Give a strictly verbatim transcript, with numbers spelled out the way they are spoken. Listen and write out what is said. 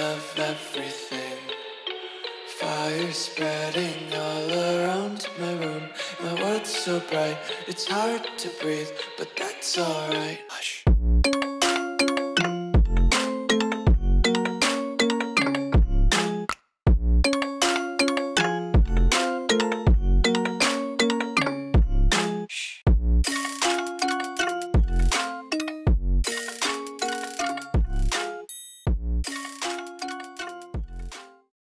of everything. Fire spreading all around my room. My world's so bright, it's hard to breathe, but that's alright.